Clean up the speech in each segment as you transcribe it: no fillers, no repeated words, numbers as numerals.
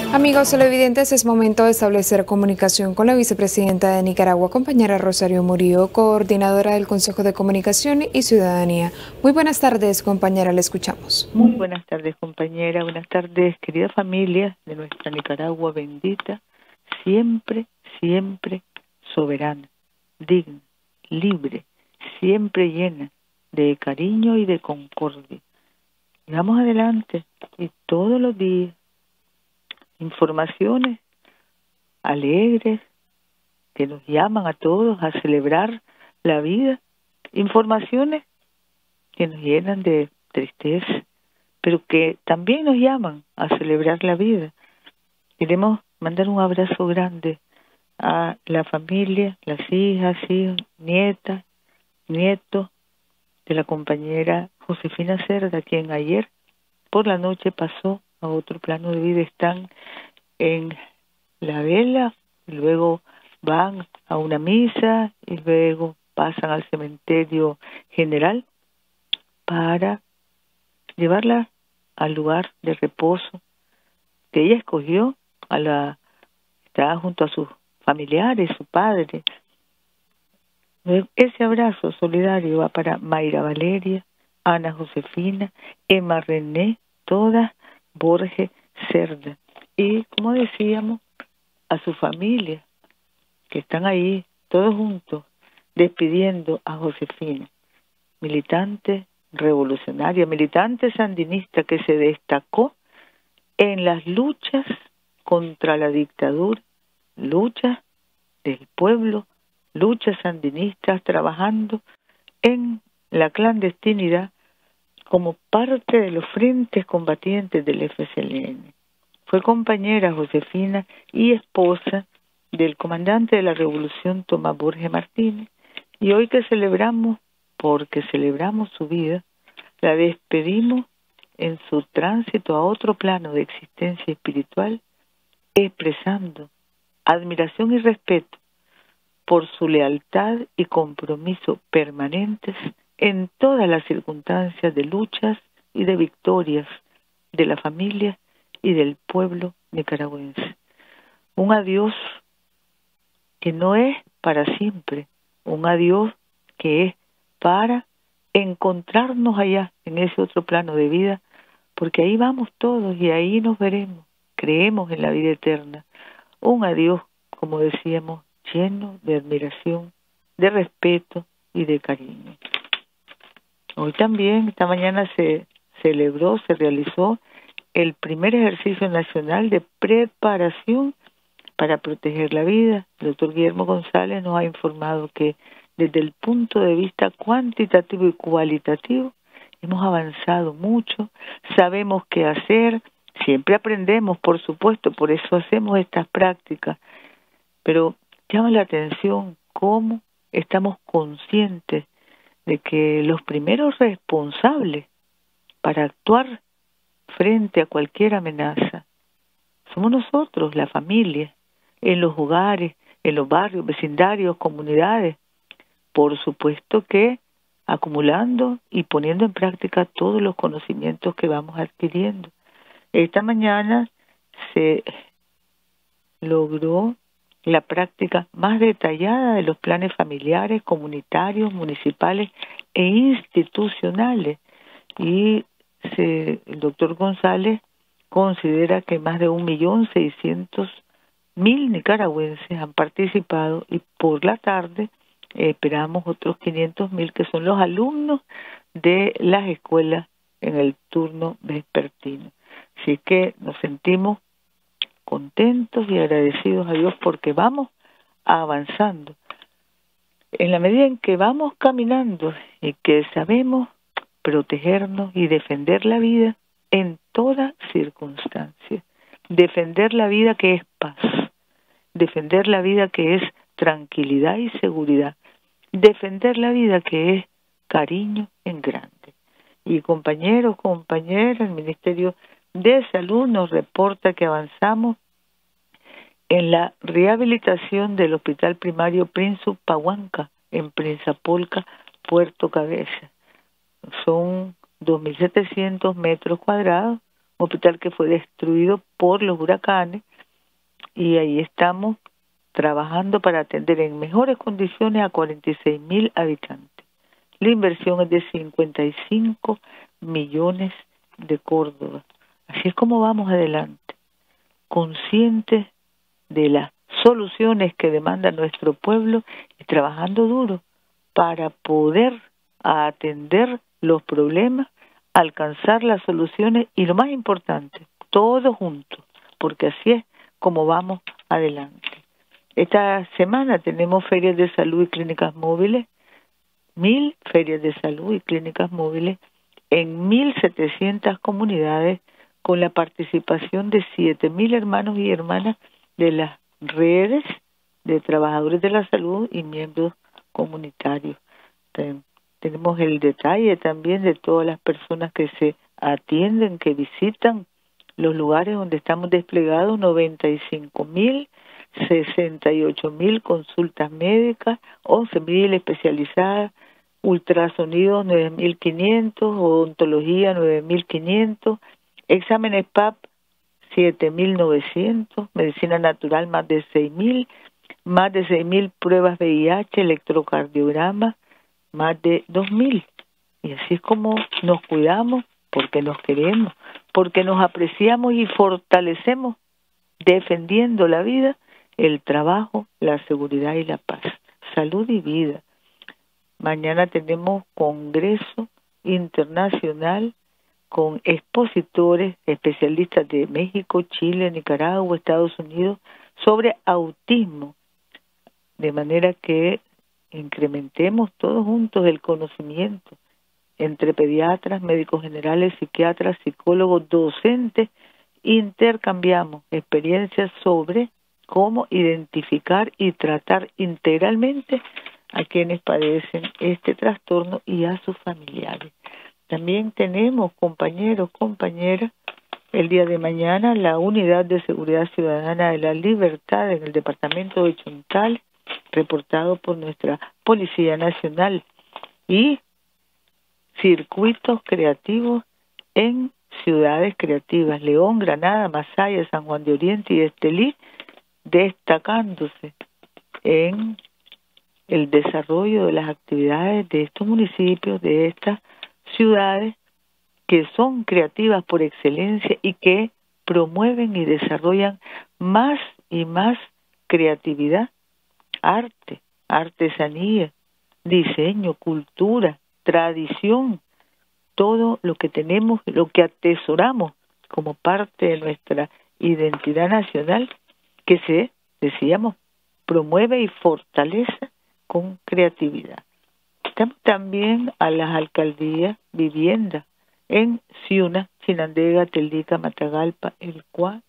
Amigos televidentes, es momento de establecer comunicación con la vicepresidenta de Nicaragua, compañera Rosario Murillo, coordinadora del Consejo de Comunicación y Ciudadanía. Muy buenas tardes, compañera, le escuchamos. Muy buenas tardes, compañera. Buenas tardes, querida familia de nuestra Nicaragua bendita, siempre, siempre soberana, digna, libre, siempre llena de cariño y de concordia. Y vamos adelante, y todos los días, informaciones alegres que nos llaman a todos a celebrar la vida, informaciones que nos llenan de tristeza, pero que también nos llaman a celebrar la vida. Queremos mandar un abrazo grande a la familia, las hijas, hijos, nietas, nietos de la compañera Josefina Cerda, quien ayer por la noche pasó a otro plano de vida. Están en la vela, y luego van a una misa y luego pasan al cementerio general para llevarla al lugar de reposo que ella escogió. Está junto a sus familiares, su padre. Ese abrazo solidario va para Mayra Valeria, Ana Josefina, Emma René, todas Borges Cerda. Y, como decíamos, a su familia, que están ahí todos juntos, despidiendo a Josefina, militante revolucionaria, militante sandinista que se destacó en las luchas contra la dictadura, luchas del pueblo, luchas sandinistas, trabajando en la clandestinidad como parte de los frentes combatientes del FCLN. Fue compañera Josefina y esposa del comandante de la revolución Tomás Borges Martínez, y hoy que celebramos, porque celebramos su vida, la despedimos en su tránsito a otro plano de existencia espiritual, expresando admiración y respeto por su lealtad y compromiso permanentes en todas las circunstancias de luchas y de victorias de la familia y del pueblo nicaragüense. Un adiós que no es para siempre, un adiós que es para encontrarnos allá en ese otro plano de vida, porque ahí vamos todos y ahí nos veremos. Creemos en la vida eterna. Un adiós, como decíamos, lleno de admiración, de respeto y de cariño. Hoy también, esta mañana se realizó el primer ejercicio nacional de preparación para proteger la vida. El doctor Guillermo González nos ha informado que desde el punto de vista cuantitativo y cualitativo hemos avanzado mucho, sabemos qué hacer, siempre aprendemos, por supuesto, por eso hacemos estas prácticas, pero llama la atención cómo estamos conscientes de que los primeros responsables para actuar frente a cualquier amenaza somos nosotros, la familia, en los hogares, en los barrios, vecindarios, comunidades. Por supuesto que acumulando y poniendo en práctica todos los conocimientos que vamos adquiriendo. Esta mañana se logró la práctica más detallada de los planes familiares, comunitarios, municipales e institucionales. Y el doctor González considera que más de 1.600.000 nicaragüenses han participado, y por la tarde esperamos otros 500.000 que son los alumnos de las escuelas en el turno vespertino. Así que nos sentimos contentos y agradecidos a Dios porque vamos avanzando. En la medida en que vamos caminando y que sabemos protegernos y defender la vida en toda circunstancia, defender la vida que es paz, defender la vida que es tranquilidad y seguridad, defender la vida que es cariño en grande. Y compañeros, compañeras, el Ministerio de Salud nos reporta que avanzamos en la rehabilitación del Hospital Primario Prince Pahuanca, en Prinzapolca, Puerto Cabeza. Son 2.700 metros cuadrados, hospital que fue destruido por los huracanes, y ahí estamos trabajando para atender en mejores condiciones a 46.000 habitantes. La inversión es de 55 millones de Córdoba. Así es como vamos adelante, conscientes de las soluciones que demanda nuestro pueblo y trabajando duro para poder atender los problemas, alcanzar las soluciones y lo más importante, todos juntos, porque así es como vamos adelante. Esta semana tenemos ferias de salud y clínicas móviles, 1.000 ferias de salud y clínicas móviles en 1.700 comunidades, con la participación de 7.000 hermanos y hermanas de las redes de trabajadores de la salud y miembros comunitarios. Tenemos el detalle también de todas las personas que se atienden, que visitan los lugares donde estamos desplegados, 95.000, 68.000 consultas médicas, 11.000 especializadas, ultrasonidos 9.500, odontología 9.500, exámenes PAP 7.900, medicina natural más de 6.000 pruebas VIH, electrocardiograma más de 2.000. Y así es como nos cuidamos, porque nos queremos, porque nos apreciamos y fortalecemos defendiendo la vida, el trabajo, la seguridad y la paz, salud y vida. Mañana tenemos congreso internacional con expositores, especialistas de México, Chile, Nicaragua, Estados Unidos, sobre autismo, de manera que incrementemos todos juntos el conocimiento entre pediatras, médicos generales, psiquiatras, psicólogos, docentes, intercambiamos experiencias sobre cómo identificar y tratar integralmente a quienes padecen este trastorno y a sus familiares. También tenemos, compañeros, compañeras, el día de mañana la Unidad de Seguridad Ciudadana de la Libertad en el departamento de Chontal, reportado por nuestra Policía Nacional, y circuitos creativos en ciudades creativas, León, Granada, Masaya, San Juan de Oriente y Estelí, destacándose en el desarrollo de las actividades de estos municipios, de estas ciudades que son creativas por excelencia y que promueven y desarrollan más y más creatividad, arte, artesanía, diseño, cultura, tradición, todo lo que tenemos, lo que atesoramos como parte de nuestra identidad nacional, que se, decíamos, promueve y fortalece con creatividad. Estamos también a las alcaldías, viviendas, en Ciuna, Chinandega, Teldica, Matagalpa, El Cuá,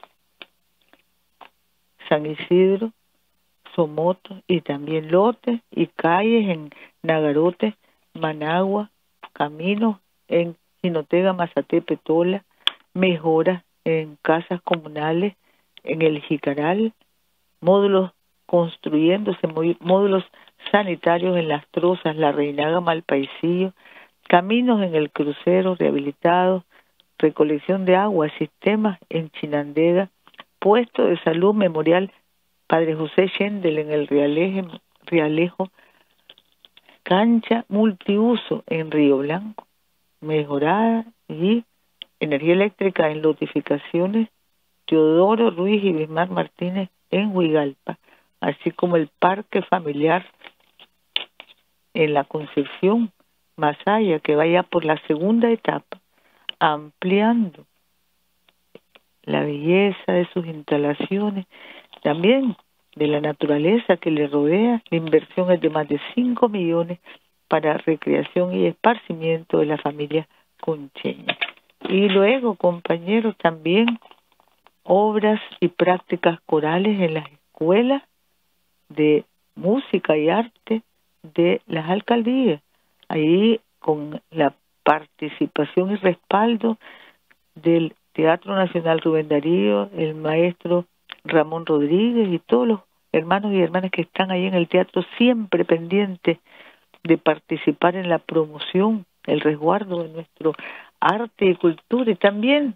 San Isidro, Somoto y también lotes y calles en Nagarote, Managua, caminos en Jinotega, Mazatepe, Tola, mejoras en casas comunales en el Jicaral, módulos construyéndose, módulos sanitarios en Las Trozas, La Reinaga, Malpaisillo, caminos en el crucero rehabilitados, recolección de agua, sistemas en Chinandega, puesto de salud memorial Padre José Schendel en el Rialejo, cancha multiuso en Río Blanco, mejorada, y energía eléctrica en lotificaciones Teodoro Ruiz y Bismar Martínez en Huigalpa, así como el parque familiar en la Concepción, Masaya, que vaya por la segunda etapa, ampliando la belleza de sus instalaciones, también de la naturaleza que le rodea. La inversión es de más de 5 millones para recreación y esparcimiento de la familia concheña. Y luego, compañeros, también obras y prácticas corales en las escuelas de música y arte de las alcaldías, ahí con la participación y respaldo del Teatro Nacional Rubén Darío, el maestro Ramón Rodríguez y todos los hermanos y hermanas que están ahí en el teatro, siempre pendientes de participar en la promoción, el resguardo de nuestro arte y cultura, y también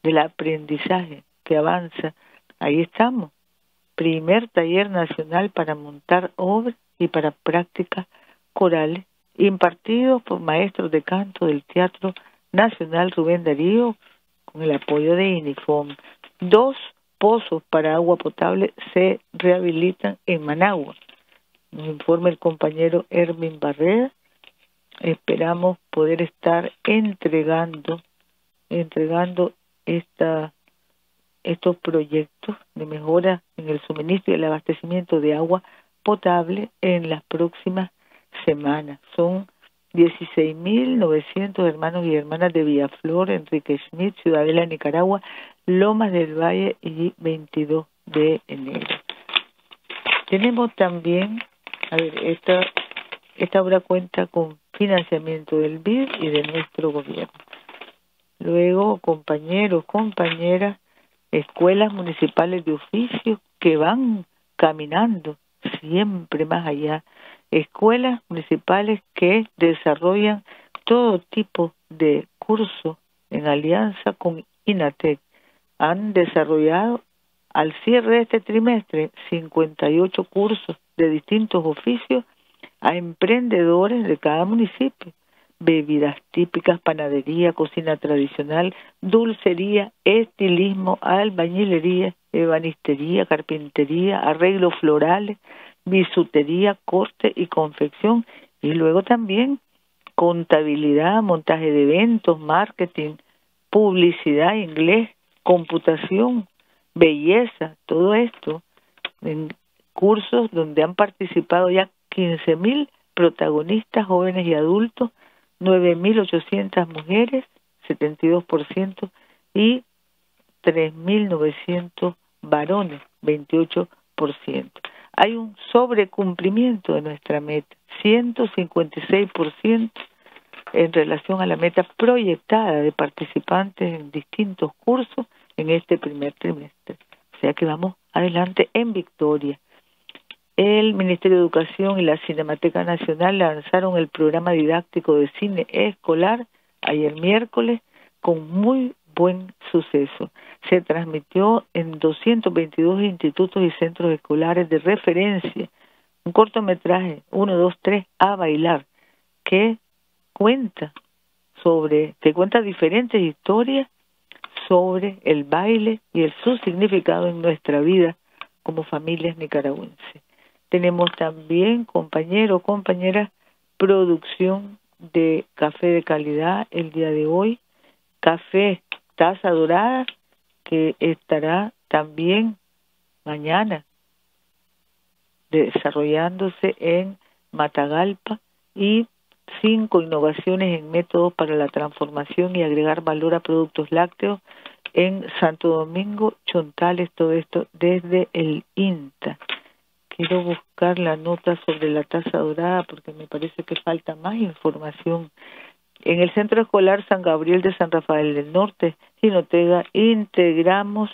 del aprendizaje que avanza. Ahí estamos. Primer taller nacional para montar obras y para prácticas corales, impartidos por maestros de canto del Teatro Nacional Rubén Darío, con el apoyo de INIFOM. 2 pozos para agua potable se rehabilitan en Managua. Nos informa el compañero Hermin Barrera. Esperamos poder estar entregando estos proyectos de mejora en el suministro y el abastecimiento de agua potable en las próximas semanas. Son 16.900 hermanos y hermanas de Villaflor, Enrique Schmidt, Ciudadela, Nicaragua, Lomas del Valle y 22 de enero. Tenemos también, esta obra cuenta con financiamiento del BID y de nuestro gobierno. Luego, compañeros, compañeras, escuelas municipales de oficio que van caminando siempre más allá. Escuelas municipales que desarrollan todo tipo de cursos en alianza con INATEC. Han desarrollado al cierre de este trimestre 58 cursos de distintos oficios a emprendedores de cada municipio. Bebidas típicas, panadería, cocina tradicional, dulcería, estilismo, albañilería, ebanistería, carpintería, arreglos florales, bisutería, corte y confección, y luego también contabilidad, montaje de eventos, marketing, publicidad, inglés, computación, belleza, todo esto en cursos donde han participado ya 15.000 protagonistas jóvenes y adultos, 9.800 mujeres, 72%, y 3.900 varones, 28%. Hay un sobrecumplimiento de nuestra meta, 156% en relación a la meta proyectada de participantes en distintos cursos en este primer trimestre. O sea que vamos adelante en victoria. El Ministerio de Educación y la Cinemateca Nacional lanzaron el programa didáctico de cine escolar ayer miércoles con muy buen suceso. Se transmitió en 222 institutos y centros escolares de referencia un cortometraje 1, 2, 3 a bailar que cuenta diferentes historias sobre el baile y su significado en nuestra vida como familias nicaragüenses. Tenemos también, compañeros, compañeras, producción de café de calidad el día de hoy, café Taza Dorada, que estará también mañana desarrollándose en Matagalpa, y 5 innovaciones en métodos para la transformación y agregar valor a productos lácteos en Santo Domingo, Chontales, todo esto desde el INTA. Quiero buscar la nota sobre la taza dorada porque me parece que falta más información. En el Centro Escolar San Gabriel de San Rafael del Norte, Jinotega, integramos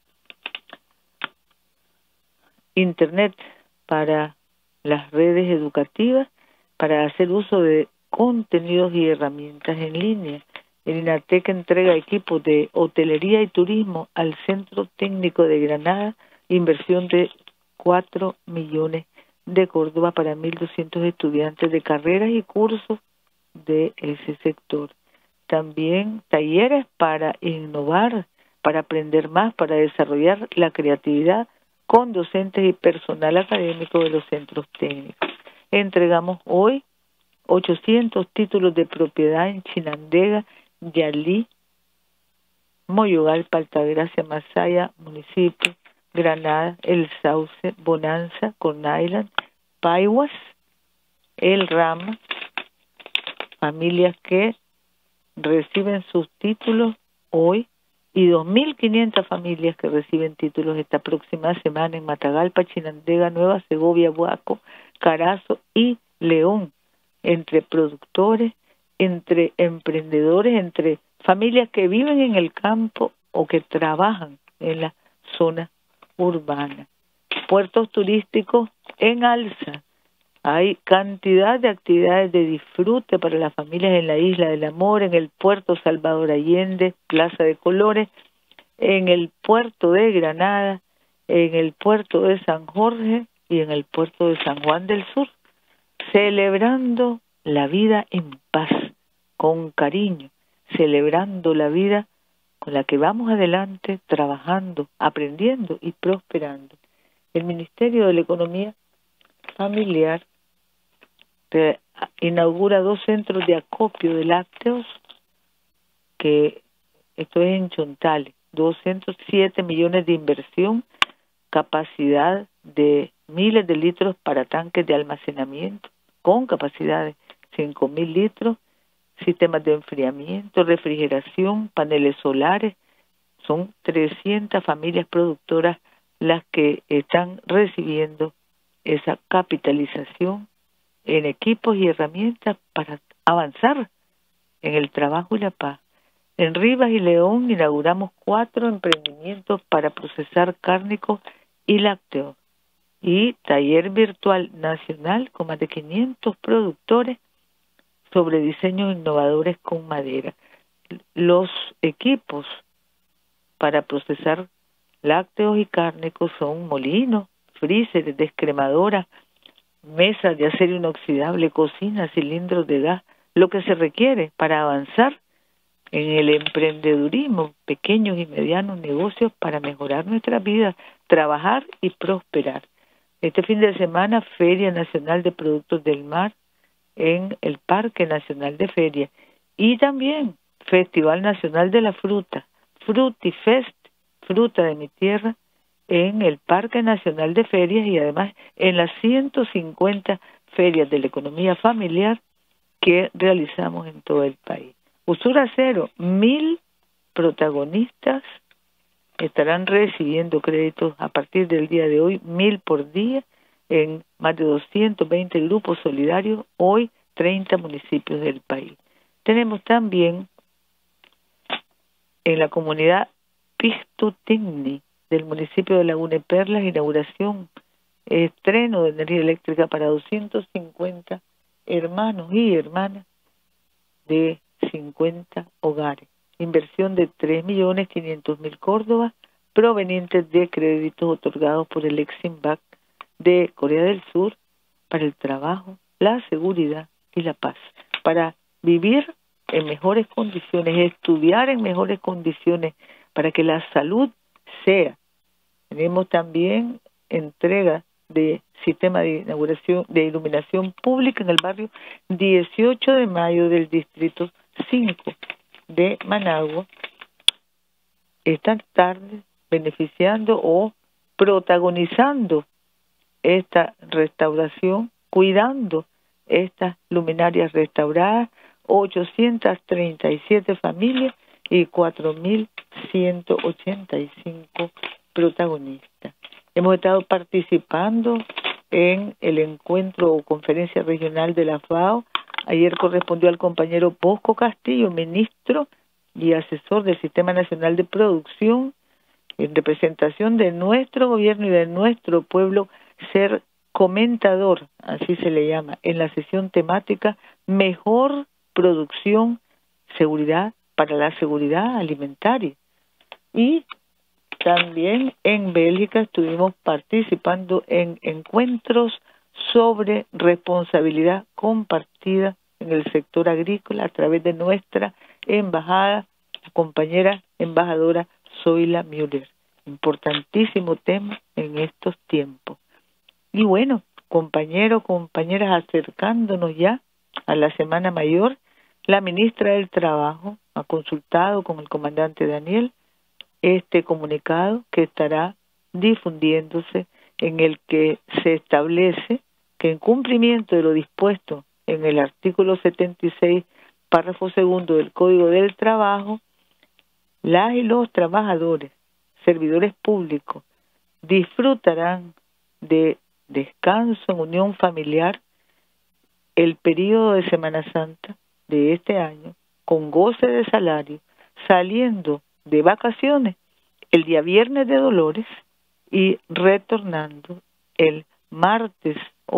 Internet para las redes educativas para hacer uso de contenidos y herramientas en línea. El INATEC entrega equipos de hotelería y turismo al Centro Técnico de Granada, inversión de 4 millones de Córdoba para 1.200 estudiantes de carreras y cursos de ese sector. También talleres para innovar, para aprender más, para desarrollar la creatividad con docentes y personal académico de los centros técnicos. Entregamos hoy 800 títulos de propiedad en Chinandega, Yalí, Moyogalpa, Altagracia, Masaya, municipio, Granada, El Sauce, Bonanza, Corn Island, Paihuas, El Rama, familias que reciben sus títulos hoy, y 2.500 familias que reciben títulos esta próxima semana en Matagalpa, Chinandega, Nueva Segovia, Buaco, Carazo y León, entre productores, entre emprendedores, entre familias que viven en el campo o que trabajan en la zona urbana. Puertos turísticos en alza. Hay cantidad de actividades de disfrute para las familias en la Isla del Amor, en el Puerto Salvador Allende, Plaza de Colores, en el puerto de Granada, en el puerto de San Jorge y en el puerto de San Juan del Sur, celebrando la vida en paz, con cariño, celebrando la vida con la que vamos adelante, trabajando, aprendiendo y prosperando. El Ministerio de la Economía Familiar inaugura 2 centros de acopio de lácteos, que esto es en Chontales, 207 millones de inversión, capacidad de miles de litros para tanques de almacenamiento, con capacidad de 5.000 litros, sistemas de enfriamiento, refrigeración, paneles solares. Son 300 familias productoras las que están recibiendo esa capitalización en equipos y herramientas para avanzar en el trabajo y la paz. En Rivas y León inauguramos 4 emprendimientos para procesar cárnicos y lácteos, y taller virtual nacional con más de 500 productores sobre diseños innovadores con madera. Los equipos para procesar lácteos y cárnicos son molinos, freezers, descremadoras, mesas de acero inoxidable, cocinas, cilindros de gas, lo que se requiere para avanzar en el emprendedurismo, pequeños y medianos negocios para mejorar nuestra vida, trabajar y prosperar. Este fin de semana, Feria Nacional de Productos del Mar en el Parque Nacional de Feria, y también Festival Nacional de la Fruta, Frutifest, fruta de mi tierra, en el Parque Nacional de Ferias, y además en las 150 ferias de la economía familiar que realizamos en todo el país. Usura Cero, 1.000 protagonistas estarán recibiendo créditos a partir del día de hoy, 1.000 por día, en más de 220 grupos solidarios, hoy 30 municipios del país. Tenemos también en la comunidad Pistutinni del municipio de Laguna Perlas, inauguración, estreno de energía eléctrica para 250 hermanos y hermanas de 50 hogares. Inversión de 3.500.000 córdobas provenientes de créditos otorgados por el Exim Bank de Corea del Sur para el trabajo, la seguridad y la paz, para vivir en mejores condiciones, estudiar en mejores condiciones, para que la salud sea. Tenemos también entrega de sistema de inauguración de iluminación pública en el barrio 18 de mayo del distrito 5 de Managua, esta tarde beneficiando o protagonizando esta restauración, cuidando estas luminarias restauradas, 837 familias y 4.185 protagonistas. Hemos estado participando en el encuentro o conferencia regional de la FAO. Ayer correspondió al compañero Bosco Castillo, ministro y asesor del Sistema Nacional de Producción, en representación de nuestro gobierno y de nuestro pueblo, ser comentador, así se le llama, en la sesión temática Mejor Producción, Seguridad para la Seguridad Alimentaria. Y también en Bélgica estuvimos participando en encuentros sobre responsabilidad compartida en el sector agrícola a través de nuestra embajada, la compañera embajadora Zoila Müller. Importantísimo tema en estos tiempos. Y bueno, compañeros, compañeras, acercándonos ya a la Semana Mayor, la ministra del Trabajo ha consultado con el comandante Daniel este comunicado que estará difundiéndose, en el que se establece que en cumplimiento de lo dispuesto en el artículo 76, párrafo segundo del Código del Trabajo, las y los trabajadores, servidores públicos, disfrutarán de descanso en unión familiar el periodo de Semana Santa de este año, con goce de salario, saliendo de vacaciones el día Viernes de Dolores y retornando el martes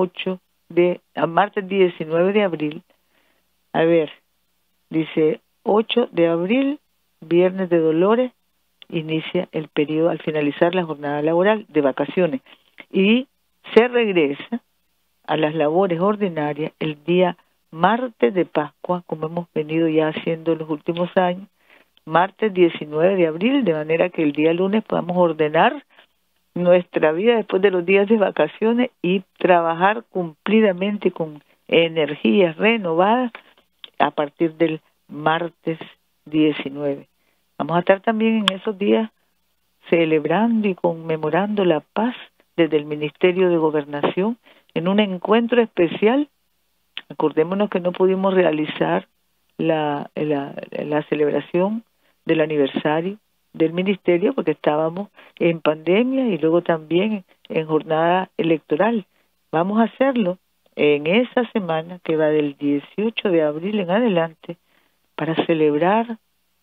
19 de abril. A ver, dice 8 de abril, Viernes de Dolores, inicia el periodo al finalizar la jornada laboral de vacaciones y se regresa a las labores ordinarias el día martes de Pascua, como hemos venido ya haciendo en los últimos años, martes 19 de abril, de manera que el día lunes podamos ordenar nuestra vida después de los días de vacaciones y trabajar cumplidamente con energías renovadas a partir del martes 19. Vamos a estar también en esos días celebrando y conmemorando la paz desde el Ministerio de Gobernación en un encuentro especial. Acordémonos que no pudimos realizar la celebración del aniversario del ministerio porque estábamos en pandemia y luego también en jornada electoral. Vamos a hacerlo en esa semana que va del 18 de abril en adelante para celebrar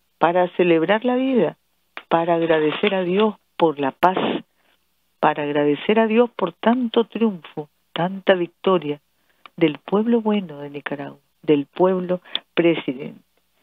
la vida, para agradecer a Dios por la paz, para agradecer a Dios por tanto triunfo, tanta victoria del pueblo bueno de Nicaragua, del pueblo presidente.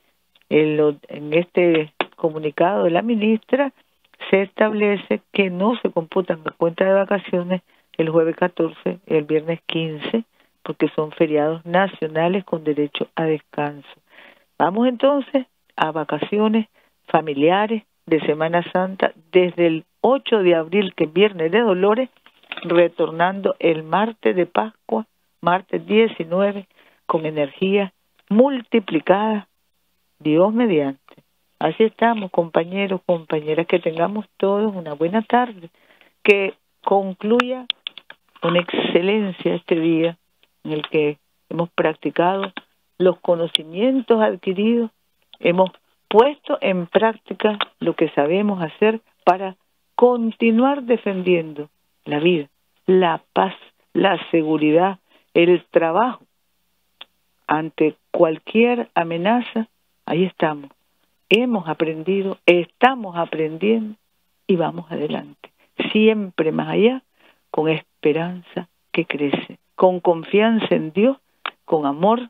En este comunicado de la ministra se establece que no se computan las cuentas de vacaciones el jueves 14 y el viernes 15 porque son feriados nacionales con derecho a descanso. Vamos entonces a vacaciones familiares de Semana Santa desde el 8 de abril, que es Viernes de Dolores, retornando el martes de Pascua, martes 19, con energía multiplicada, Dios mediante. Así estamos, compañeros, compañeras, que tengamos todos una buena tarde, que concluya con excelencia este día en el que hemos practicado los conocimientos adquiridos, hemos puesto en práctica lo que sabemos hacer para continuar defendiendo la vida, la paz, la seguridad, el trabajo. Ante cualquier amenaza, ahí estamos. Hemos aprendido, estamos aprendiendo y vamos adelante. Siempre más allá, con esperanza que crece, con confianza en Dios, con amor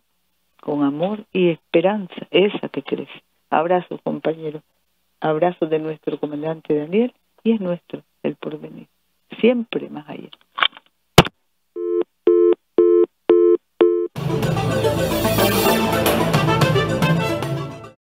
y esperanza, esa que crece. Abrazos, compañeros. Abrazos de nuestro comandante Daniel, y es nuestro el porvenir. Siempre más allá.